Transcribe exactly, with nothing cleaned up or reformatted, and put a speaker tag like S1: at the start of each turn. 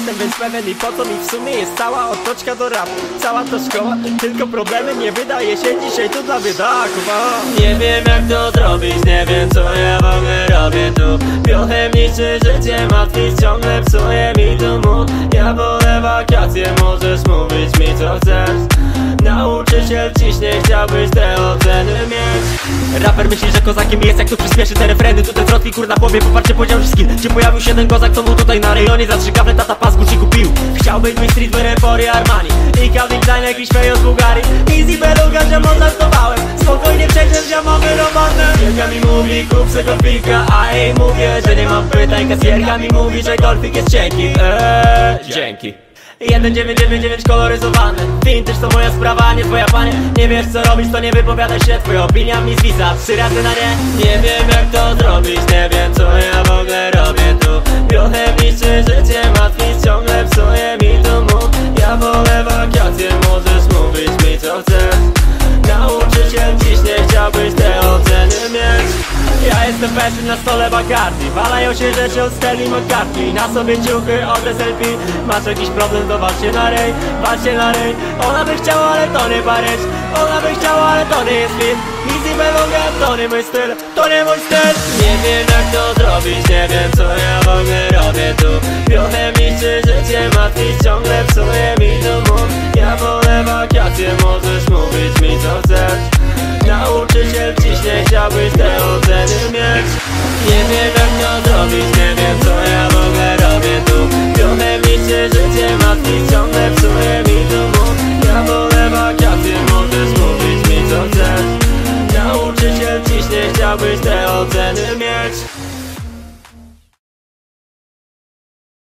S1: jestem więc pewien i po co mi w sumie jest cała otoczka do rapu. Cała to szkoła, tylko problemy nie wydaje się dzisiaj tu dla biedaków. O.
S2: Nie wiem jak to zrobić, nie wiem co ja w ogóle robię tu. Piochem niszczy życie, martwić ciągle psuje mi tu mód. Ja wolę wakacje, możesz mówić mi co chcesz. Nauczyciel ciśnie, chciałbyś te oceny mieć.
S1: Raper myśli, że kozakiem jest, jak to przyspieszy te refreny. Tutaj zwrotki kur na głowie, popatrzcie podział skill. Gdzie pojawił się ten kozak, co mu tutaj na rejonie zatrzygawle tata pas Gucci kupił. Chciał być mi streetwear, Emporia, Armani i Calvin Klein, jakiś fejo z Bułgarii. Easy beluga, ziomon żartowałem, spokojnie przejdziesz ziomowy romanem.
S2: Kasjerka mi mówi kup se golfika, a jej mówię, że nie mam pytań. Kasjerka mi mówi, że golfik jest cienki. Eee, dzięki.
S1: jeden dziewięć dziewięć dziewięć koloryzowany. Vintage to moja sprawa, nie twoja panie. Nie wiesz co robić, to nie wypowiadaj się. Twoja opinia mi zwisa, trzy razy na nie.
S2: Nie wiem jak to zrobić, nie wiem co ja w ogóle robię tu. Piochem niszczy życie, martwić ciągle psuje mi tu mód. Ja wolę wakacje, możesz mówić mi co chcesz. Nauczyciel ciśnie, chciałbyś te oceny mieć.
S1: Ja jestem fashion na stole Bacardi. Walają się rzeczy od Sterling McCartney. Na sobie ciuchy od S L P. Masz jakiś problem, to walcie na rej, walcie na rej. Ona by chciała, ale to nie Paryż. Ona by chciała, ale to nie jest fit. Easy beluga, to nie mój styl, to nie mój styl.
S2: Nie wiem jak to zrobić, nie wiem co ja w ogóle robię tu. Piochem niszczy życie, martwić ciągle psuje mi tu mód. Ja wolę wakacje, możesz mówić mi co chcesz. Nauczyciel ciśnie, chciałbyś te oceny mieć. Nie wiem jak to zrobić, nie wiem co ja w ogóle robię tu. Piochem niszczy życie, martwić ciągle psuje mi tu mód. Ja wolę wakacje, możesz mówić mi co chcesz. Nauczyciel ciśnie, chciałbyś te oceny mieć.